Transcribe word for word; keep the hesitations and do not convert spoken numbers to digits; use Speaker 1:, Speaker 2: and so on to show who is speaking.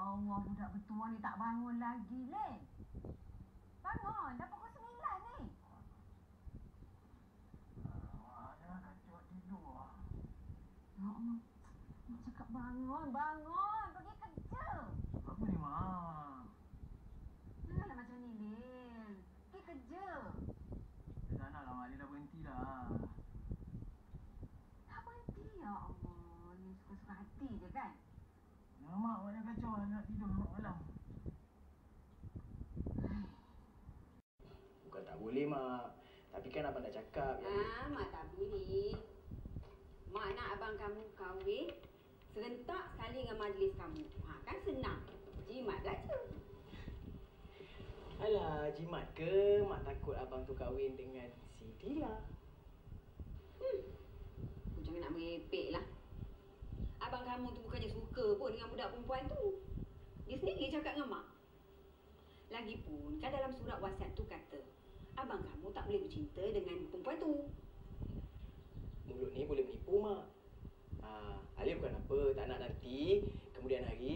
Speaker 1: Allah, budak bertua ni tak bangun lagi, Len. Bangun, dah pukul sembilan ni.
Speaker 2: Mana kacau tidur.
Speaker 1: Ya Allah, Mak cakap bangun, bangun, pergi kerja.
Speaker 2: Apa ni, Mak?
Speaker 1: Janganlah macam ni, Len. Pergi kerja.
Speaker 2: Dia tak nak lah, Mak. Dia dah berhenti dah.
Speaker 1: Tak berhenti, ya Allah. Ni suka-suka hati je kan?
Speaker 2: Ya, Mak. Banyak kacau lah nak tidur malam.
Speaker 3: Bukan tak boleh, Mak. Tapi kan abang dah cakap.
Speaker 4: Ah, Mak tak boleh. Mak nak abang kamu kahwin serentak sekali dengan majlis kamu. Ha, kan senang. Jimat saja.
Speaker 3: Alah, jimat ke? Mak takut abang tu kahwin dengan si Dila.
Speaker 4: Hmm. Jangan nak merepek lah. Abang kamu tu bukannya suka pun dengan budak perempuan tu. Dia sendiri cakap dengan Mak. Lagipun, kan dalam surat wasiat tu kata, abang kamu tak boleh bercinta dengan perempuan tu.
Speaker 3: Mulut ni boleh menipu, Mak. Ha, Alif bukan apa. Tak nak nanti kemudian hari